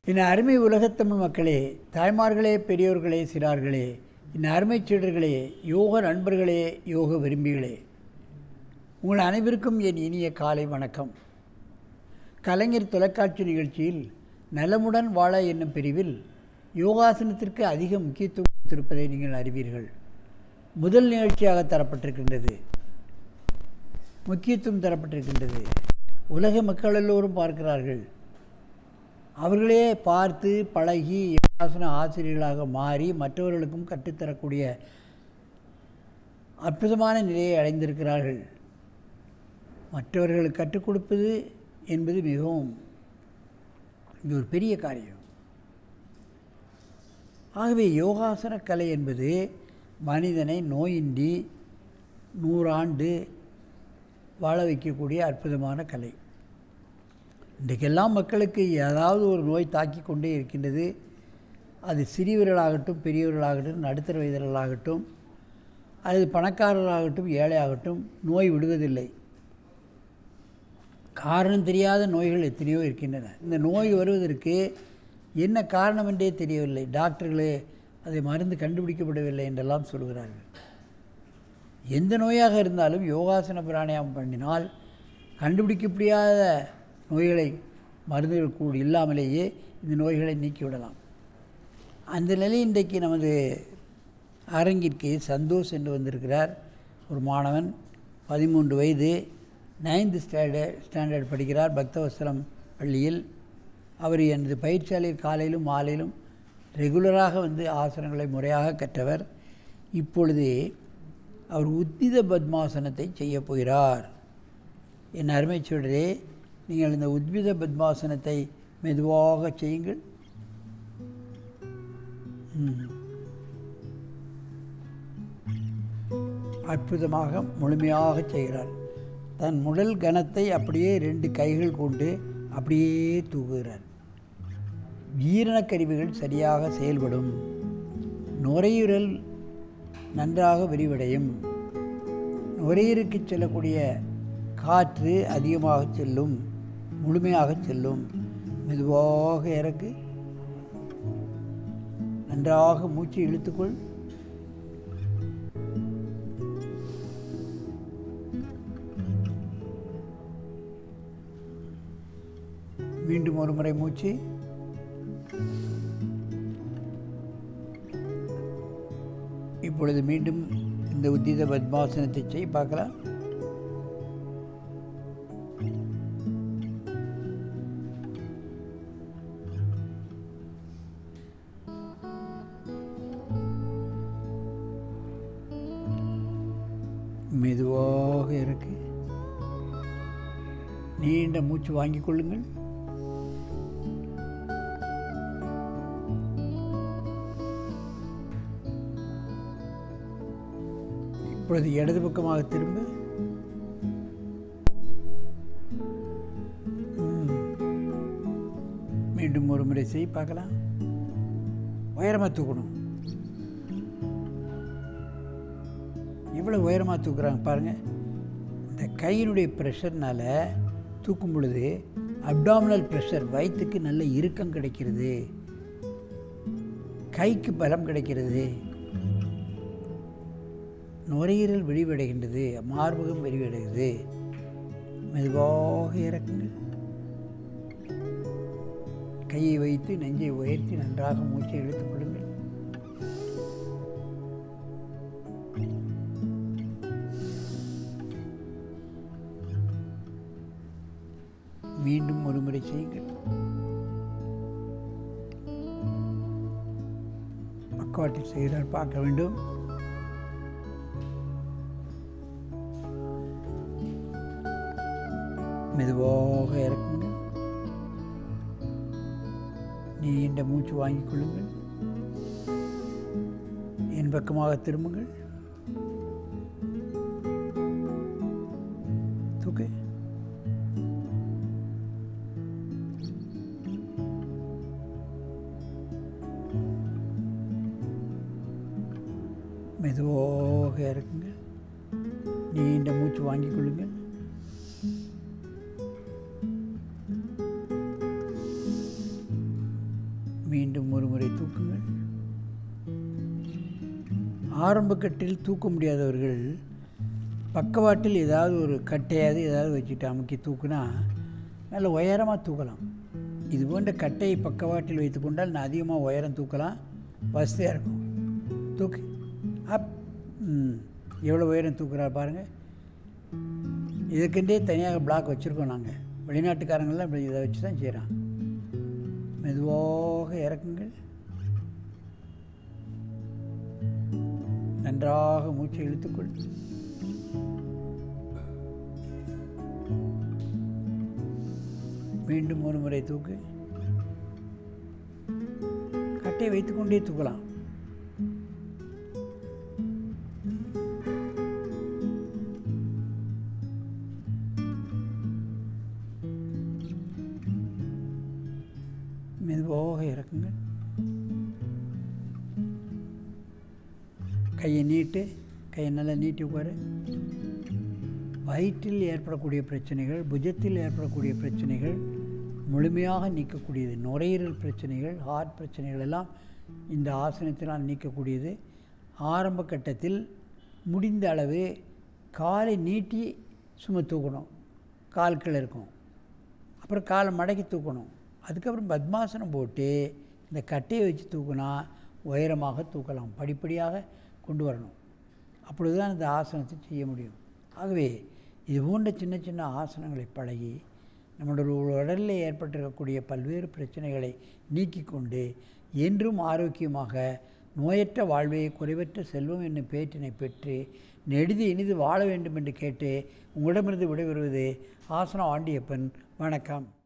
என் அருமை உலகத்தமிழ் மக்களே, தாய்மார்களே, பெரியோர்களே, சிறார்களே, என் அருமை சீடர்களே, யோக நண்பர்களே, யோக விரும்பிகளே, உங்கள் அனைவருக்கும் என் இனிய காலை வணக்கம். கலைஞர் தொலைக்காட்சி நிகழ்ச்சியில் நலமுடன் வாழ என்னும் பிரிவில் யோகாசனத்திற்கு அதிக முக்கியத்துவம் கொடுத்திருப்பதை நீங்கள் அறிவீர்கள். முதல் நிகழ்ச்சியாக தரப்பட்டிருக்கின்றது, முக்கியத்துவம் தரப்பட்டிருக்கின்றது. உலக மக்கள் எல்லோரும் பார்க்கிறார்கள். அவர்களே பார்த்து பழகி யோகாசன ஆசிரியர்களாக மாறி மற்றவர்களுக்கும் கற்றுத்தரக்கூடிய அற்புதமான நிலையை அடைந்திருக்கிறார்கள். மற்றவர்களுக்கு கற்றுக் கொடுப்பது என்பது மிகவும் இது ஒரு பெரிய காரியம். ஆகவே யோகாசன கலை என்பது மனிதனை நோயின்றி 100 ஆண்டு வாழ வைக்கக்கூடிய அற்புதமான கலை. இன்றைக்கெல்லாம் மக்களுக்கு ஏதாவது ஒரு நோய் தாக்கி கொண்டே இருக்கின்றது. அது சிறியவர்களாகட்டும், பெரியவர்களாகட்டும், நடுத்தர வயதினர்களாகட்டும், அல்லது பணக்காரர்களாகட்டும், ஏழையாகட்டும், நோய் விடுவதில்லை. காரணம் தெரியாத நோய்கள் எத்தனையோ இருக்கின்றன. இந்த நோய் வருவதற்கு என்ன காரணம் என்றே தெரியவில்லை. டாக்டர்களே அதை மருந்து கண்டுபிடிக்கப்படவில்லை என்றெல்லாம் சொல்கிறார்கள். எந்த நோயாக இருந்தாலும் யோகாசன பிராணாயாமம் பண்ணினால் கண்டுபிடிக்க முடியாத நோய்களை மருந்துகள் கூட இல்லாமலேயே இந்த நோய்களை நீக்கிவிடலாம். அந்த நிலை இன்றைக்கு நமது அரங்கிற்கு சந்தோஷ் என்று வந்திருக்கிறார். ஒரு மாணவன், 13 வயது, 9th ஸ்டாண்டர்ட் படிக்கிறார், பக்தவத்சலம் பள்ளியில். அவர் எனது பயிற்சியாளர் காலையிலும் மாலையிலும் ரெகுலராக வந்து ஆசனங்களை முறையாக கற்றவர். இப்பொழுது அவர் உத்தித பத்மாசனத்தை செய்ய போகிறார். என் அருமை சீடரே, நீங்கள் இந்த உத்வித பத்மாசனத்தை மெதுவாக செய்யுங்கள். அற்புதமாக முழுமையாக செய்கிறார். தன் உடல் கனத்தை அப்படியே 2 கைகள் கொண்டு அப்படியே தூக்குகிறார். ஜீரண கருவிகள் சரியாக செயல்படும். நுரையீரல் நன்றாக விரிவடையும். நுரையீரலுக்கு செல்லக்கூடிய காற்று அதிகமாக செல்லும், முழுமையாக செல்லும். மெதுவாக இறக்கு, நன்றாக மூச்சு இழுத்துக்கொள். மீண்டும் ஒரு முறை மூச்சு. இப்பொழுது மீண்டும் இந்த உத்தித பத்மாசனத்தை செய்ய பார்க்கலாம். மெதுவாக இருக்கு. நீண்ட மூச்சு வாங்கிக் கொள்ளுங்கள். இப்பொழுது இடது பக்கமாக திரும்ப. மீண்டும் ஒரு முறை செய்ய பார்க்கலாம். உயரமாக தூக்கணும். எவ்வளோ உயரமாக தூக்குறாங்க பாருங்கள். இந்த கையினுடைய ப்ரெஷர்னால் தூக்கும் பொழுது அப்டாமினல் ப்ரெஷர், வயிற்றுக்கு நல்ல இறுக்கம் கிடைக்கிறது, கைக்கு பலம் கிடைக்கிறது, நுரையீரல் விரிவடைகின்றது, மார்பகம் விரிவடைகிறது. மெதுவாக இறக்குங்கள். கையை வைத்து நெஞ்சை உயர்த்தி நன்றாக மூச்சை இழுத்துக் கொள்ளுங்கள். மீண்டும் ஒரு முறை செய்யுங்கள். பக்கவாட்டில் செய்கிறார் பார்க்க வேண்டும். மெதுவாக இறக்குங்கள். நீண்ட மூச்சு வாங்கிக் கொள்ளுங்கள். என் பக்கமாக திரும்புங்கள். தூக்கு. மெதுவாக இறக்குங்க. நீண்ட மூச்சு வாங்கிக் கொள்ளுங்கள். மீண்டும் ஒரு முறை தூக்குங்கள். ஆரம்ப கட்டில் தூக்க முடியாதவர்கள் பக்கவாட்டில் ஏதாவது ஒரு கட்டையாவது ஏதாவது வச்சுட்டு அமுக்கி தூக்குனா நல்ல உயரமாக தூக்கலாம். இது போன்ற கட்டையை பக்கவாட்டில் வைத்து கொண்டால் நான் அதிகமாக உயரம் தூக்கலாம், வசதியாக இருக்கும். தூக்கு அப். எவ்வளோ உயரம் தூக்குறாரு பாருங்கள். இதுக்குண்டே தனியாக பிளாக் வச்சுருக்கோம் நாங்கள். வெளிநாட்டுக்காரங்கள்லாம் இப்படி இதை வச்சு தான் செய்கிறான். மெதுவாக இறக்குங்கள். நன்றாக மூச்சை இழுத்துக்கொள். மீண்டும் ஒரு முறை தூக்கு. கட்டையை வைத்துக்கொண்டே தூக்கலாம். மெதுவாக இறக்குங்கள். கையை நீட்டு. கையை நல்லா நீட்டி உட்காரு. வயிற்றில் ஏற்படக்கூடிய பிரச்சனைகள், புஜத்தில் ஏற்படக்கூடிய பிரச்சனைகள் முழுமையாக நீக்கக்கூடியது. நுரையீரல் பிரச்சனைகள், ஹார்ட் பிரச்சனைகள் எல்லாம் இந்த ஆசனத்தினால் நீக்கக்கூடியது. ஆரம்ப கட்டத்தில் முடிந்த அளவு காலை நீட்டி சும்மா தூக்கணும். கால் கீழே இருக்கும். அப்புறம் காலை மடக்கி தூக்கணும். அதுக்கப்புறம் பத்மாசனம் போட்டு இந்த கட்டையை வச்சு தூக்குனா உயரமாக தூக்கலாம். படிப்படியாக கொண்டு வரணும். அப்பொழுது தான் இந்த ஆசனத்தை செய்ய முடியும். ஆகவே இது போன்ற சின்ன சின்ன ஆசனங்களை பழகி நம்முடைய உடலில் ஏற்பட்டிருக்கக்கூடிய பல்வேறு பிரச்சனைகளை நீக்கி கொண்டு என்றும் ஆரோக்கியமாக நோயற்ற வாழ்வை, குறைவற்ற செல்வம் என்னும் பேற்றினை பெற்று நெடிது இனிது வாழ வேண்டும் என்று கேட்டு உங்களிடமிருந்து விடைபெறுவது ஆசனம் ஆண்டியப்பன். வணக்கம்.